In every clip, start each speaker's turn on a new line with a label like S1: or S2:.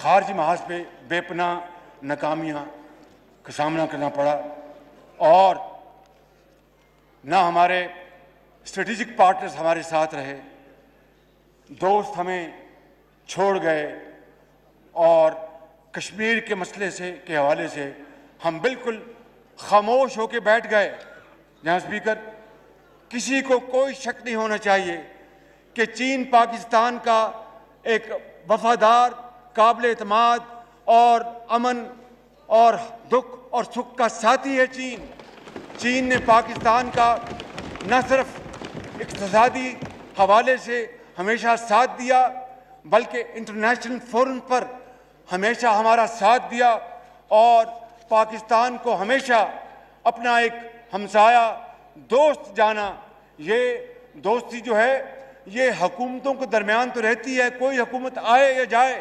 S1: खारजी महाज पे बेपनाह नाकामियाँ का सामना करना पड़ा और ना हमारे स्ट्रेटेजिक पार्टनर्स हमारे साथ रहे, दोस्त हमें छोड़ गए और कश्मीर के मसले से के हवाले से हम बिल्कुल खामोश होकर बैठ गए। जहाँ स्पीकर, किसी को कोई शक नहीं होना चाहिए कि चीन पाकिस्तान का एक वफादार, काबिल एतमाद और अमन और दुख और सुख का साथी है। चीन ने पाकिस्तान का न सिर्फ इक़्तिसादी हवाले से हमेशा साथ दिया, बल्कि इंटरनेशनल फोरम पर हमेशा हमारा साथ दिया और पाकिस्तान को हमेशा अपना एक हमसाया दोस्त जाना। ये दोस्ती जो है ये हुकूमतों के दरमियान तो रहती है, कोई हुकूमत आए या जाए,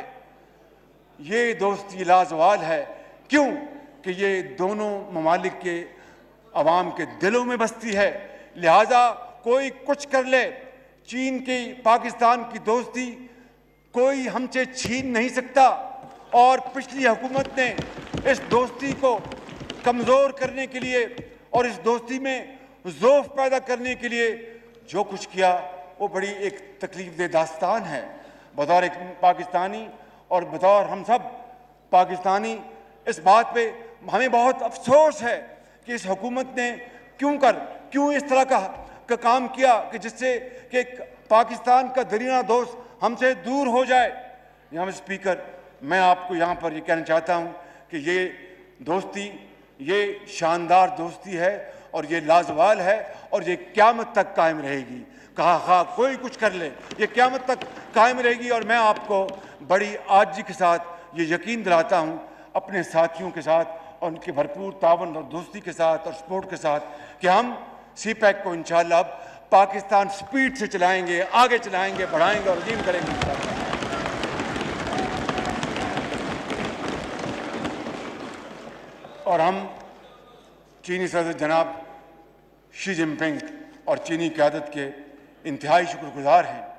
S1: ये दोस्ती लाजवाल है। क्यों कि ये दोनों ममालिक के अवाम के दिलों में बसती है। लिहाजा कोई कुछ कर ले, चीन की पाकिस्तान की दोस्ती कोई हमसे छीन नहीं सकता। और पिछली हुकूमत ने इस दोस्ती को कमज़ोर करने के लिए और इस दोस्ती में ज़ौफ़ पैदा करने के लिए जो कुछ किया वो बड़ी एक तकलीफ़देह दास्तान है। बतौर एक पाकिस्तानी और बतौर हम सब पाकिस्तानी इस बात पे हमें बहुत अफसोस है कि इस हुकूमत ने क्यों इस तरह का काम किया कि जिससे कि पाकिस्तान का दरीना दोस्त हमसे दूर हो जाए। यहाँ स्पीकर, मैं आपको यहाँ पर ये कहना चाहता हूँ कि ये दोस्ती ये शानदार दोस्ती है और ये लाजवाल है और ये क़यामत तक कायम रहेगी। कहा कोई कुछ कर ले, ये क़यामत तक कायम रहेगी। और मैं आपको बड़ी आजिज़ी के साथ ये यकीन दिलाता हूँ अपने साथियों के साथ और उनके भरपूर तावन और दोस्ती के साथ और सपोर्ट के साथ कि हम CPEC को इंशाअल्लाह अब पाकिस्तान स्पीड से चलाएंगे, आगे चलाएंगे, बढ़ाएंगे और अजीम करेंगे। और हम चीनी सदर जनाब शी जिनपिंग और चीनी क़यादत के इंतहाई शुक्रगुज़ार हैं